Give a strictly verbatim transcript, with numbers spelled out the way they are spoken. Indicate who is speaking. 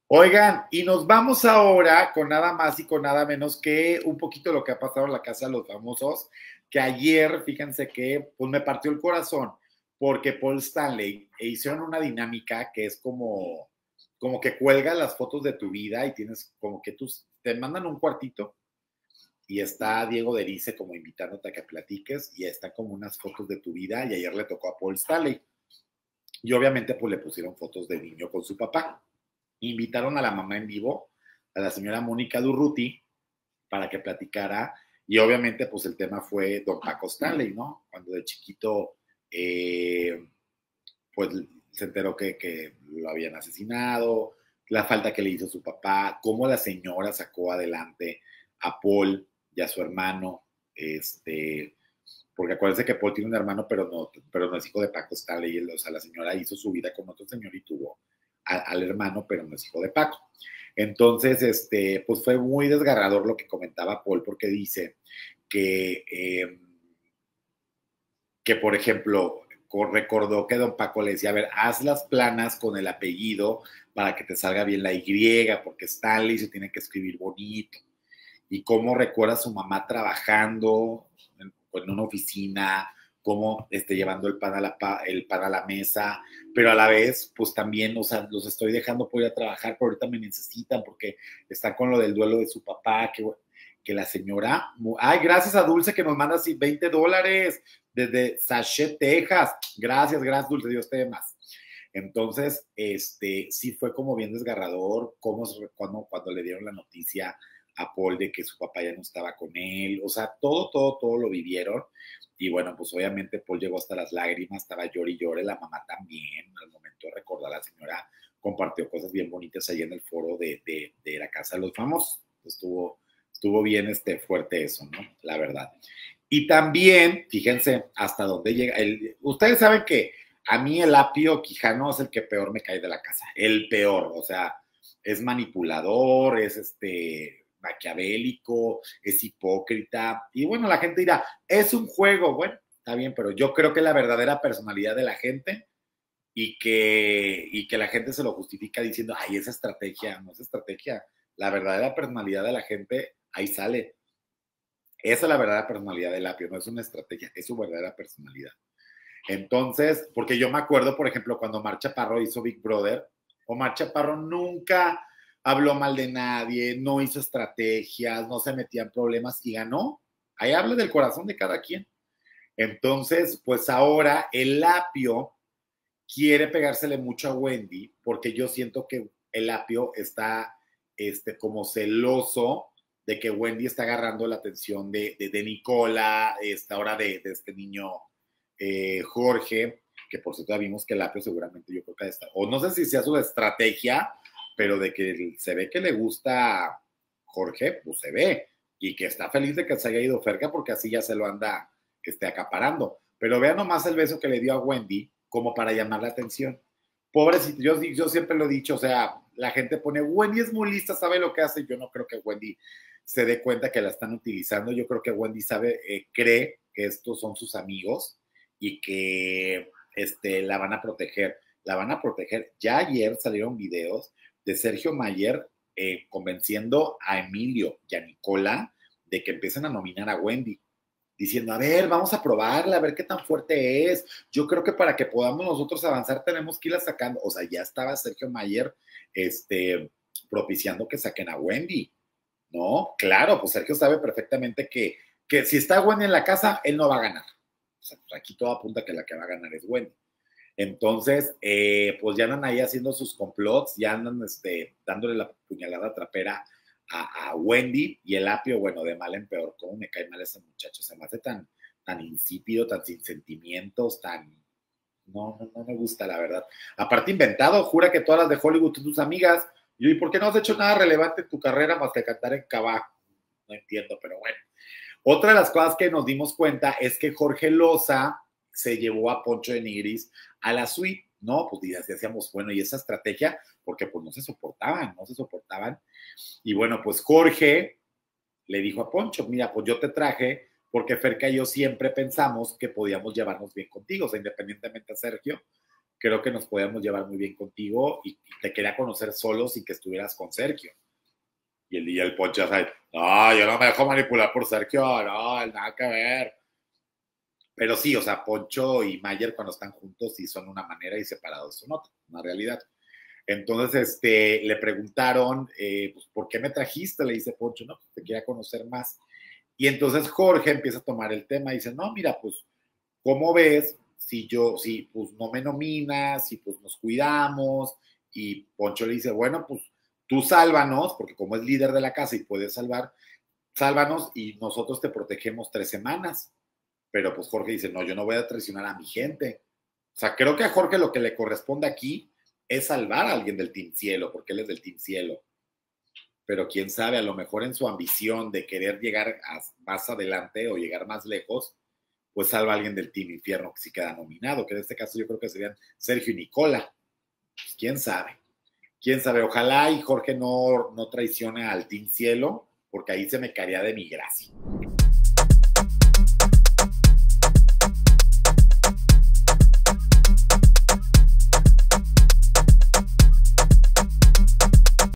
Speaker 1: Oigan, y nos vamos ahora con nada más y con nada menos que un poquito lo que ha pasado en la Casa de los Famosos, que ayer, fíjense que pues me partió el corazón, porque Paul Stanley hicieron una dinámica que es como, como que cuelga las fotos de tu vida y tienes como que tus, te mandan un cuartito y está Diego Derice como invitándote a que platiques y está como unas fotos de tu vida y ayer le tocó a Paul Stanley y obviamente pues le pusieron fotos de niño con su papá. Invitaron a la mamá en vivo, a la señora Mónica Durruti, para que platicara, y obviamente pues el tema fue don Paco Stanley, ¿no? Cuando de chiquito, eh, pues se enteró que, que lo habían asesinado, la falta que le hizo su papá, cómo la señora sacó adelante a Paul y a su hermano, este, porque acuérdense que Paul tiene un hermano, pero no, pero no es hijo de Paco Stanley, o sea, la señora hizo su vida con otro señor y tuvo a, al hermano, pero no es hijo de Paco. Entonces, este, pues fue muy desgarrador lo que comentaba Paul, porque dice que, eh, que por ejemplo, recordó que don Paco le decía, a ver, haz las planas con el apellido para que te salga bien la Y, porque Stanley se tiene que escribir bonito. Y cómo recuerda a su mamá trabajando en, en una oficina, cómo esté llevando el pan, a la, el pan a la mesa, pero a la vez, pues también, o sea, los estoy dejando por ir a trabajar, pero ahorita me necesitan porque están con lo del duelo de su papá, que, que la señora, ay, gracias a Dulce que nos manda así veinte dólares desde Sachet, Texas, gracias, gracias Dulce, Dios te dé más. Entonces, este, sí fue como bien desgarrador, cómo, cuando, cuando le dieron la noticia a Paul de que su papá ya no estaba con él, o sea, todo, todo, todo lo vivieron, y bueno, pues obviamente Paul llegó hasta las lágrimas, estaba llore y llore, la mamá también, al momento de recordar, la señora compartió cosas bien bonitas ahí en el foro de, de, de la Casa de los Famosos, estuvo, estuvo bien este, fuerte eso, ¿no? La verdad. Y también, fíjense, hasta dónde llega, el, ustedes saben que a mí el Apio Quijano es el que peor me cae de la casa, el peor, o sea, es manipulador, es este maquiavélico, es hipócrita, y bueno, la gente dirá, es un juego, bueno, está bien, pero yo creo que la verdadera personalidad de la gente y que, y que la gente se lo justifica diciendo, ay, esa estrategia, no es estrategia, la verdadera personalidad de la gente, ahí sale. Esa es la verdadera personalidad del Apio, no es una estrategia, es su verdadera personalidad. Entonces, porque yo me acuerdo, por ejemplo, cuando Omar Chaparro hizo Big Brother, Omar Chaparro nunca habló mal de nadie, no hizo estrategias, no se metía en problemas y ganó. Ahí habla del corazón de cada quien. Entonces, pues ahora el Apio quiere pegársele mucho a Wendy porque yo siento que el Apio está este, como celoso de que Wendy está agarrando la atención de, de, de Nicola, esta hora de, de este niño eh, Jorge, que por cierto vimos que el Apio seguramente yo creo que está, o no sé si sea su estrategia, pero de que se ve que le gusta Jorge, pues se ve, y que está feliz de que se haya ido Ferca porque así ya se lo anda este, acaparando. Pero vean nomás el beso que le dio a Wendy como para llamar la atención. Pobrecito, yo, yo siempre lo he dicho, o sea, la gente pone, Wendy es muy lista, sabe lo que hace, yo no creo que Wendy se dé cuenta que la están utilizando, yo creo que Wendy sabe, eh, cree que estos son sus amigos y que este, la van a proteger, la van a proteger. Ya ayer salieron videos de Sergio Mayer eh, convenciendo a Emilio y a Nicola de que empiecen a nominar a Wendy, diciendo, a ver, vamos a probarla, a ver qué tan fuerte es. Yo creo que para que podamos nosotros avanzar tenemos que irla sacando. O sea, ya estaba Sergio Mayer este, propiciando que saquen a Wendy, ¿no? Claro, pues Sergio sabe perfectamente que, que si está Wendy en la casa, él no va a ganar. O sea, pues aquí todo apunta que la que va a ganar es Wendy. Entonces, eh, pues ya andan ahí haciendo sus complots, ya andan este, dándole la puñalada trapera a, a Wendy y el Apio, bueno, de mal en peor. ¿Cómo me cae mal ese muchacho? Se me hace tan, tan insípido, tan sin sentimientos, tan... No, no, no me gusta, la verdad. Aparte, inventado, jura que todas las de Hollywood son tus amigas. Y yo, ¿y por qué no has hecho nada relevante en tu carrera más que cantar en Cabá? No entiendo, pero bueno. Otra de las cosas que nos dimos cuenta es que Jorge Loza se llevó a Poncho de Nigris a la suite, ¿no? Pues y así hacíamos, bueno, y esa estrategia, porque pues no se soportaban, no se soportaban. Y bueno, pues Jorge le dijo a Poncho, mira, pues yo te traje porque Ferca y yo siempre pensamos que podíamos llevarnos bien contigo, o sea, independientemente a Sergio, creo que nos podíamos llevar muy bien contigo y, y te quería conocer solo sin que estuvieras con Sergio. Y el día el Poncho, no, yo no me dejo manipular por Sergio, no, nada que ver. Pero sí, o sea, Poncho y Mayer cuando están juntos sí son una manera y separados son otra, una realidad. Entonces, este, le preguntaron, eh, pues, ¿por qué me trajiste? Le dice Poncho, no, pues, te quería conocer más. Y entonces Jorge empieza a tomar el tema y dice, no, mira, pues, ¿cómo ves si yo, si pues no me nominas, si pues nos cuidamos? Y Poncho le dice, bueno, pues tú sálvanos, porque como es líder de la casa y puedes salvar, sálvanos y nosotros te protegemos tres semanas. Pero pues Jorge dice, no, yo no voy a traicionar a mi gente. O sea, creo que a Jorge lo que le corresponde aquí es salvar a alguien del Team Cielo, porque él es del Team Cielo. Pero quién sabe, a lo mejor en su ambición de querer llegar a más adelante o llegar más lejos, pues salva a alguien del Team Infierno que sí queda nominado, que en este caso yo creo que serían Sergio y Nicola. Pues quién sabe. Quién sabe, ojalá y Jorge no, no traicione al Team Cielo, porque ahí se me caería de mi gracia.